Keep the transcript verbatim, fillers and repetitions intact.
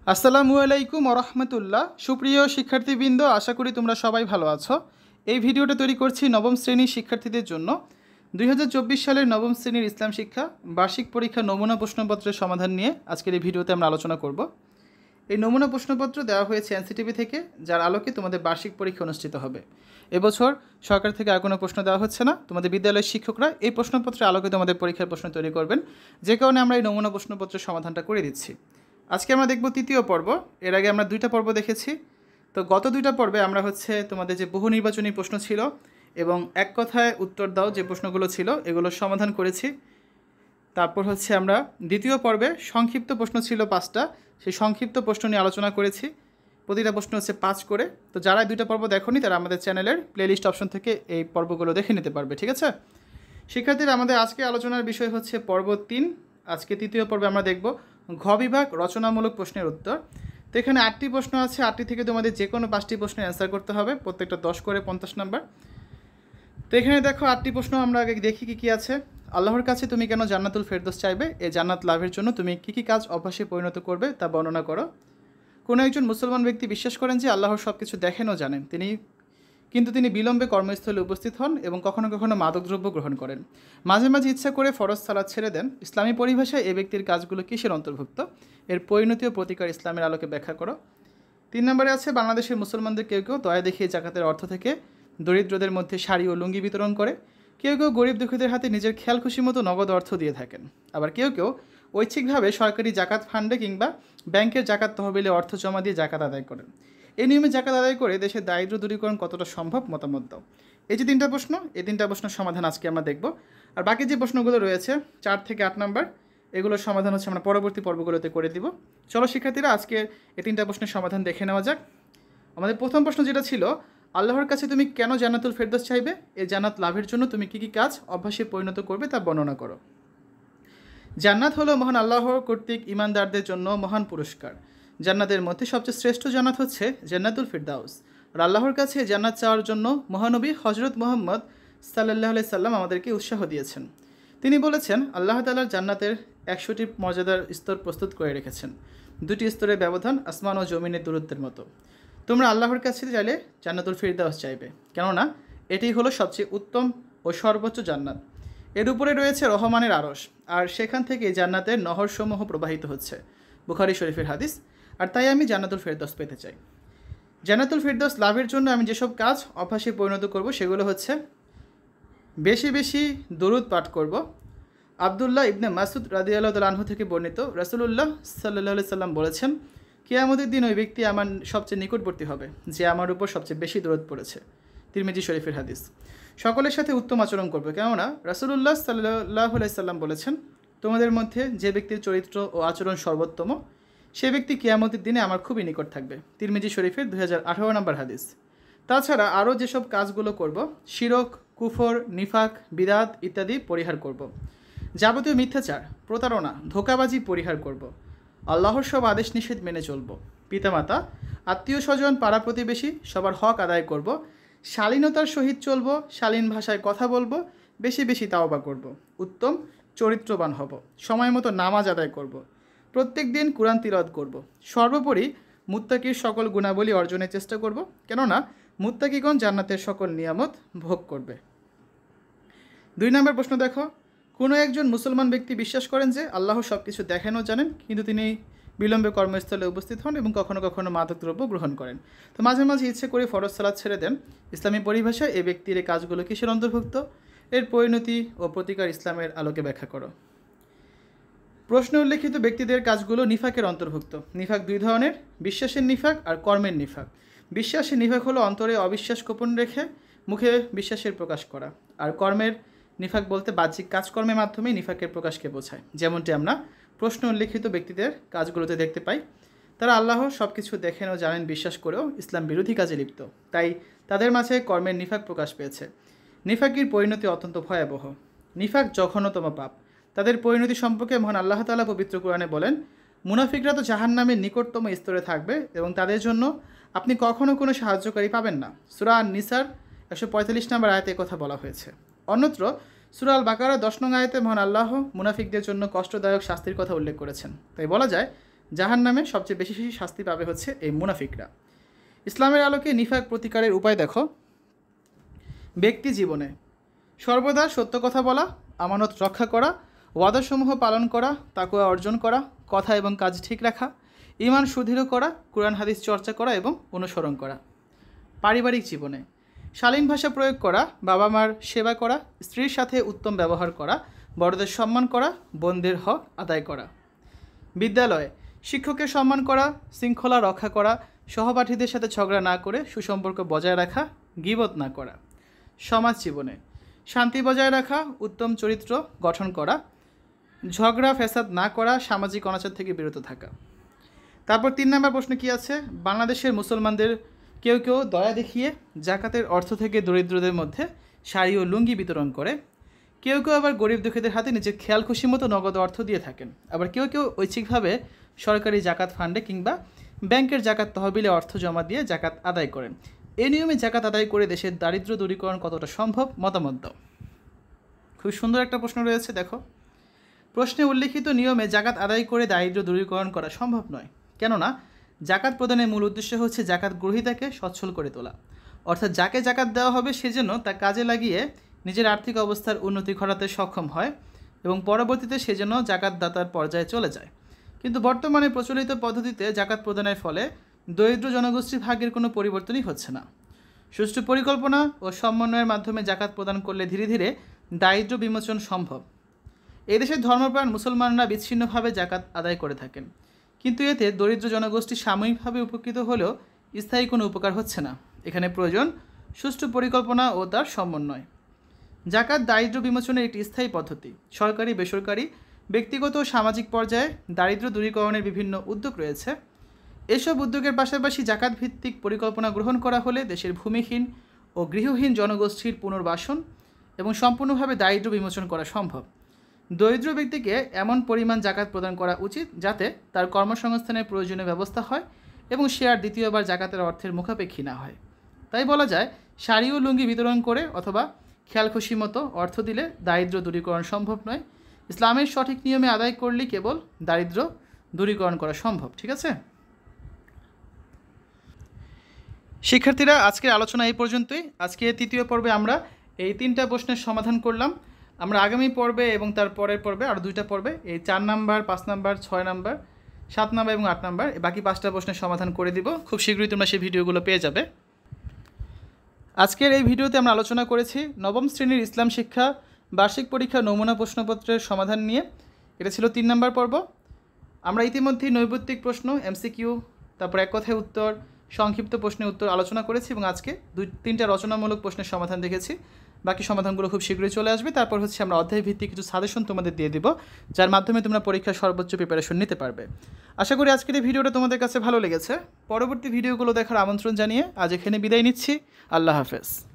আসসালামু আলাইকুম ওরহমতুল্লাহ। সুপ্রিয় শিক্ষার্থীবৃন্দ, আশা করি তোমরা সবাই ভালো আছো। এই ভিডিওটা তৈরি করছি নবম শ্রেণীর শিক্ষার্থীদের জন্য। দুই হাজার চব্বিশ সালের নবম শ্রেণীর ইসলাম শিক্ষা বার্ষিক পরীক্ষা নমুনা প্রশ্নপত্রের সমাধান নিয়ে আজকের এই ভিডিওতে আমরা আলোচনা করব। এই নমুনা প্রশ্নপত্র দেওয়া হয়েছে এনসিটিভি থেকে, যার আলোকে তোমাদের বার্ষিক পরীক্ষা অনুষ্ঠিত হবে। এবছর সরকার থেকে আর কোনো প্রশ্ন দেওয়া হচ্ছে না, তোমাদের বিদ্যালয়ের শিক্ষকরা এই প্রশ্নপত্রের আলোকে তোমাদের পরীক্ষার প্রশ্ন তৈরি করবেন, যে কারণে আমরা এই নমুনা প্রশ্নপত্রের সমাধানটা করে দিচ্ছি। আজকে আমরা দেখব তৃতীয় পর্ব। এর আগে আমরা দুইটা পর্ব দেখেছি। তো গত দুইটা পর্বে আমরা হচ্ছে তোমাদের যে বহু নির্বাচনী প্রশ্ন ছিল এবং এক কথায় উত্তর দাও যে প্রশ্নগুলো ছিল এগুলোর সমাধান করেছি। তারপর হচ্ছে আমরা দ্বিতীয় পর্বে সংক্ষিপ্ত প্রশ্ন ছিল পাঁচটা, সেই সংক্ষিপ্ত প্রশ্ন নিয়ে আলোচনা করেছি। প্রতিটা প্রশ্ন হচ্ছে পাঁচ করে। তো যারা দুইটা পর্ব দেখোনি তারা আমাদের চ্যানেলের প্লেলিস্ট অপশন থেকে এই পর্বগুলো দেখে নিতে পারবে, ঠিক আছে? শিক্ষার্থীরা, আমাদের আজকে আলোচনার বিষয় হচ্ছে পর্ব তিন। আজকে তৃতীয় পর্বে আমরা দেখব ঘ বিভাগ রচনামূলক প্রশ্নের উত্তর। তো এখানে আটটি প্রশ্ন আছে, আটটি থেকে তোমাদের যে কোনো পাঁচটি প্রশ্নের অ্যান্সার করতে হবে, প্রত্যেকটা দশ করে পঞ্চাশ নাম্বার। তো এখানে দেখো আটটি প্রশ্ন আমরা আগে দেখি কী কী আছে। আল্লাহর কাছে তুমি কেন জান্নাতুল ফেরদৌস চাইবে? এই জান্নাত লাভের জন্য তুমি কী কী কাজ অভ্যাসে পরিণত করবে তা বর্ণনা করো। কোনো একজন মুসলমান ব্যক্তি বিশ্বাস করেন যে আল্লাহর সব কিছু দেখেন ও জানেন, তিনি কিন্তু তিনি বিলম্বে কর্মস্থলে উপস্থিত হন এবং কখনো কখনো মাদকদ্রব্য গ্রহণ করেন। মাঝে মাঝে ইচ্ছা করে ফরজ সালাত ছেড়ে দেন। ইসলামী পরিভাষায় এ ব্যক্তির কাজগুলো কিসের অন্তর্ভুক্ত? এর পরিণতি ও প্রতিকার ইসলামের আলোকে ব্যাখ্যা করো। তিন নম্বরে আছে বাংলাদেশের মুসলমানদের কেউ কেউ দয়া দেখিয়ে জাকাতের অর্থ থেকে দরিদ্রদের মধ্যে শাড়ি ও লুঙ্গি বিতরণ করে, কেউ কেউ গরিব দুঃখীদের হাতে নিজের খেয়াল খুশি মতো নগদ অর্থ দিয়ে থাকেন, আবার কেউ কেউ ঐচ্ছিকভাবে সরকারি জাকাত ফান্ডে কিংবা ব্যাংকের জাকাত তহবিলে অর্থ জমা দিয়ে জাকাত আদায় করেন। এই নিয়মে জাকাত আদায় করে দেশের দারিদ্র্য দূরীকরণ কতটা সম্ভব মতামত দাও। এই যে তিনটা প্রশ্ন, এই তিনটা প্রশ্নের সমাধান আজকে আমরা দেখব। আর বাকি যে প্রশ্নগুলো রয়েছে চার থেকে আট নাম্বার, এগুলোর সমাধান হচ্ছে আমরা পরবর্তী পর্বগুলোতে করে দিব। চলো শিক্ষার্থীরা, আজকে এই তিনটা প্রশ্নের সমাধান দেখে নেওয়া যাক। আমাদের প্রথম প্রশ্ন যেটা ছিল, আল্লাহর কাছে তুমি কেন জান্নাতুল ফেরদৌস চাইবে? এই জান্নাত লাভের জন্য তুমি কী কী কাজ অভ্যাসে পরিণত করবে তা বর্ণনা করো। জান্নাত হলো মহান আল্লাহর কর্তৃক ইমানদারদের জন্য মহান পুরস্কার। জান্নাতের মধ্যে সবচেয়ে শ্রেষ্ঠ জান্নাত হচ্ছে জান্নাতুল ফিরদাউস। আর আল্লাহর কাছে জান্নাত চাওয়ার জন্য মহানবী হজরত মুহাম্মদ সাল্লাল্লাহু আলাইহি সাল্লাম আমাদেরকে উৎসাহ দিয়েছেন। তিনি বলেছেন, আল্লাহ তাআলা জান্নাতের একশোটি মর্যাদার স্তর প্রস্তুত করে রেখেছেন। দুটি স্তরের ব্যবধান আসমান ও জমিনের দূরত্বের মতো। তোমরা আল্লাহর কাছে চাইলে জান্নাতুল ফিরদাউস চাইবে, কেননা এটি হলো সবচেয়ে উত্তম ও সর্বোচ্চ জান্নাত। এর উপরে রয়েছে রহমানের আরশ, আর সেখান থেকে জান্নাতের নহরসমূহ প্রবাহিত হচ্ছে, বুখারী শরীফের হাদিস। আর তাই আমি জান্নাতুল ফেরদৌস পেতে চাই। জান্নাতুল ফেরদৌস লাভের জন্য আমি যেসব কাজ অভ্যাসে পরিণত করব সেগুলো হচ্ছে বেশি বেশি দরুদ পাঠ করব। আবদুল্লাহ ইবনে মাসুদ রাদিয়াল্লাহু তাআলা আনহু থেকে বর্ণিত, রাসূলুল্লাহ সাল্লাল্লাহু আলাইহি সাল্লাম বলেছেন, কিয়ামতের দিন ওই ব্যক্তি আমার সবচেয়ে নিকটবর্তী হবে যে আমার উপর সবচেয়ে বেশি দরুদ পড়েছে, তিরমিজি শরীফের হাদিস। সকলের সাথে উত্তম আচরণ করবে, কেননা রাসূলুল্লাহ সাল্লাল্লাহু আলাইহি সাল্লাম বলেছেন, তোমাদের মধ্যে যে ব্যক্তির চরিত্র ও আচরণ সর্বোত্তম সে ব্যক্তি কিয়ামতের দিনে আমার খুবই নিকট থাকবে, তিরমিজি শরীফের দুই হাজার আঠারো নম্বর হাদিস। তাছাড়া আরও যেসব কাজগুলো করব, শিরক, কুফর, নিফাক, বিদাত ইত্যাদি পরিহার করব। যাবতীয় মিথ্যাচার, প্রতারণা, ধোঁকাবাজি পরিহার করব। আল্লাহর সব আদেশ নিষেধ মেনে চলব। পিতামাতা, আত্মীয় স্বজন, পাড়া প্রতিবেশী সবার হক আদায় করব। শালীনতার সহিত চলব, শালীন ভাষায় কথা বলবো, বেশি বেশি তাওবা করব। উত্তম চরিত্রবান হব, সময় মতো নামাজ আদায় করব, প্রত্যেক দিন কুরআন তিলাওয়াত করব। সর্বোপরি মুত্তাকির সকল গুণাবলী অর্জনের চেষ্টা করব, কেননা মুত্তাকিগণ জান্নাতের সকল নিয়ামত ভোগ করবে। দুই নম্বর প্রশ্ন দেখো, কোনো একজন মুসলমান ব্যক্তি বিশ্বাস করেন যে আল্লাহ সব কিছু দেখেন ও জানেন, কিন্তু তিনি বিলম্বে কর্মস্থলে উপস্থিত হন এবং কখনো কখনো মাদকদ্রব্য গ্রহণ করেন। তো মাঝে মাঝে ইচ্ছে করে ফরজ সালাত ছেড়ে দেন। ইসলামী পরিভাষায় এই ব্যক্তির এই কাজগুলো কিসের অন্তর্ভুক্ত? এর পরিণতি ও প্রতিকার ইসলামের আলোকে ব্যাখ্যা করো। প্রশ্নে উল্লেখিত ব্যক্তিদের কাজগুলো নিফাকের অন্তর্ভুক্ত। নিফাক দুই ধরনের, বিশ্বাসের নিফাক আর কর্মের নিফাক। বিশ্বাসের নিফাক হলো অন্তরে অবিশ্বাস গোপন রেখে মুখে বিশ্বাসের প্রকাশ করা, আর কর্মের নিফাক বলতে বাহ্যিক কাজকর্মের মাধ্যমে নিফাকের প্রকাশকে বোঝায়, যেমনটি আমরা প্রশ্ন উল্লেখিত ব্যক্তিদের কাজগুলোতে দেখতে পাই। তারা আল্লাহ সব কিছু দেখেন ও জানেন বিশ্বাস করেও ইসলাম বিরোধী কাজে লিপ্ত, তাই তাদের মাঝে কর্মের নিফাক প্রকাশ পেয়েছে। নিফাকির পরিণতি অত্যন্ত ভয়াবহ। নিফাক জঘন্যতম পাপ। তাদের পরিণতি সম্পর্কে মহান আল্লাহ তাআলা পবিত্র কোরআনে বলেন, মুনাফিকরা তো জাহান্নামের নিকটতম স্তরে থাকবে এবং তাদের জন্য আপনি কখনো কোনো সাহায্যকারী পাবেন না। সূরা আন-নিসার একশো পঁয়তাল্লিশ নম্বর আয়াতে কথা বলা হয়েছে। অন্যত্র সূরা আল বাকারা দশ নং আয়াতে মহান আল্লাহ মুনাফিকদের জন্য কষ্টদায়ক শাস্তির কথা উল্লেখ করেছেন। তাই বলা যায় জাহান্নামে সবচেয়ে বেশি বেশি শাস্তি পাবে হচ্ছে এই মুনাফিকরা। ইসলামের আলোকে নিফাক প্রতিকারের উপায় দেখো। ব্যক্তি জীবনে সর্বদা সত্য কথা বলা, আমানত রক্ষা করা, ওয়াদাসমূহ পালন করা, তাকওয়া অর্জন করা, কথা এবং কাজ ঠিক রাখা, ঈমান সুদৃঢ় করা, কুরআন হাদিস চর্চা করা এবং অনুসরণ করা। পারিবারিক জীবনে শালীন ভাষা প্রয়োগ করা, বাবা মার সেবা করা, স্ত্রীর সাথে উত্তম ব্যবহার করা, বড়দের সম্মান করা, বোনদের হক আদায় করা। বিদ্যালয়ে শিক্ষকের সম্মান করা, শৃঙ্খলা রক্ষা করা, সহপাঠীদের সাথে ঝগড়া না করে সুসম্পর্ক বজায় রাখা, গীবত না করা। সমাজ জীবনে শান্তি বজায় রাখা, উত্তম চরিত্র গঠন করা, ঝগড়া ফ্যাসাদ না করা, সামাজিক অনাচার থেকে বিরত থাকা। তারপর তিন নম্বর প্রশ্ন কি আছে, বাংলাদেশের মুসলমানদের কেউ কেউ দয়া দেখিয়ে জাকাতের অর্থ থেকে দরিদ্রদের মধ্যে শাড়ি ও লুঙ্গি বিতরণ করে, কেউ কেউ আবার গরিব দুঃখীদের হাতে নিজের খেয়াল খুশি মতো নগদ অর্থ দিয়ে থাকেন, আবার কেউ কেউ ঐচ্ছিকভাবে সরকারি জাকাত ফান্ডে কিংবা ব্যাংকের জাকাত তহবিলে অর্থ জমা দিয়ে জাকাত আদায় করেন। এই নিয়মে জাকাত আদায় করে দেশের দারিদ্র্য দূরীকরণ কতটা সম্ভব, মতামত দাও। খুব সুন্দর একটা প্রশ্ন রয়েছে, দেখো। প্রশ্নে উল্লেখিত নিয়মে জাকাত আদায় করে দারিদ্র্য দূরীকরণ করা সম্ভব নয়, কেননা জাকাত প্রদানের মূল উদ্দেশ্য হচ্ছে জাকাত গ্রহীতাকে সচ্ছল করে তোলা, অর্থাৎ যাকে জাকাত দেওয়া হবে সে যেন তা কাজে লাগিয়ে নিজের আর্থিক অবস্থার উন্নতি ঘটাতে সক্ষম হয় এবং পরবর্তীতে সে যেন জাকাতদাতার পর্যায়ে চলে যায়। কিন্তু বর্তমানে প্রচলিত পদ্ধতিতে জাকাত প্রদানের ফলে দরিদ্র জনগোষ্ঠীর ভাগ্যের কোনো পরিবর্তনই হচ্ছে না। সুষ্ঠু পরিকল্পনা ও সমন্বয়ের মাধ্যমে জাকাত প্রদান করলে ধীরে ধীরে দারিদ্র্য বিমোচন সম্ভব। এদেশের ধর্মপ্রাণ মুসলমানরা বিচ্ছিন্নভাবে জাকাত আদায় করে থাকেন, কিন্তু এতে দরিদ্র জনগোষ্ঠী সাময়িকভাবে উপকৃত হলেও স্থায়ী কোনো উপকার হচ্ছে না। এখানে প্রয়োজন সুষ্ঠু পরিকল্পনা ও তার সমন্বয়। জাকাত দারিদ্র্য বিমোচনের একটি স্থায়ী পদ্ধতি। সরকারি, বেসরকারি, ব্যক্তিগত ও সামাজিক পর্যায়ে দারিদ্র্য দূরীকরণের বিভিন্ন উদ্যোগ রয়েছে। এসব উদ্যোগের পাশাপাশি জাকাত ভিত্তিক পরিকল্পনা গ্রহণ করা হলে দেশের ভূমিহীন ও গৃহহীন জনগোষ্ঠীর পুনর্বাসন এবং সম্পূর্ণভাবে দারিদ্র্য বিমোচন করা সম্ভব। দরিদ্র ব্যক্তিকে এমন পরিমাণ জাকাত প্রদান করা উচিত যাতে তার কর্মসংস্থানের প্রয়োজনীয় ব্যবস্থা হয় এবং সে আর দ্বিতীয়বার জাকাতের অর্থের মুখাপেক্ষী না হয়। তাই বলা যায়, শাড়ি ও লুঙ্গি বিতরণ করে অথবা খেয়াল খুশি মতো অর্থ দিলে দারিদ্র্য দূরীকরণ সম্ভব নয়। ইসলামের সঠিক নিয়মে আদায় করলেই কেবল দারিদ্র্য দূরীকরণ করা সম্ভব। ঠিক আছে শিক্ষার্থীরা, আজকের আলোচনা এই পর্যন্তই। আজকে তৃতীয় পর্বে আমরা এই তিনটা প্রশ্নের সমাধান করলাম। আমরা আগামী পর্বে এবং তার পরের পর্বে আরও দুইটা পর্বে এই চার নাম্বার, পাঁচ নাম্বার, ছয় নাম্বার, সাত নাম্বার এবং আট নাম্বার বাকি পাঁচটা প্রশ্নের সমাধান করে দিব। খুব শীঘ্রই তোমরা সেই ভিডিওগুলো পেয়ে যাবে। আজকের এই ভিডিওতে আমরা আলোচনা করেছি নবম শ্রেণীর ইসলাম শিক্ষা বার্ষিক পরীক্ষা নমুনা প্রশ্নপত্রের সমাধান নিয়ে। এটা ছিল তিন নাম্বার পর্ব। আমরা ইতিমধ্যেই নৈর্ব্যক্তিক প্রশ্ন, এমসিকিউ, তারপর এক কথায় উত্তর, সংক্ষিপ্ত প্রশ্নের উত্তর আলোচনা করেছি এবং আজকে দুই তিনটা রচনামূলক প্রশ্নের সমাধান দেখেছি। বাকি সমাধানগুলো খুব শীঘ্রই চলে আসবে। তারপর হচ্ছে আমরা অধ্যায় ভিত্তিক কিছু সাজেশন তোমাদের দিয়ে দিব, যার মাধ্যমে তোমরা পরীক্ষার সর্বোচ্চ প্রিপারেশন নিতে পারবে। আশা করি আজকের এই ভিডিওটা তোমাদের কাছে ভালো লেগেছে। পরবর্তী ভিডিওগুলো দেখার আমন্ত্রণ জানিয়ে আজ এখানে বিদায় নিচ্ছি। আল্লাহ হাফেজ।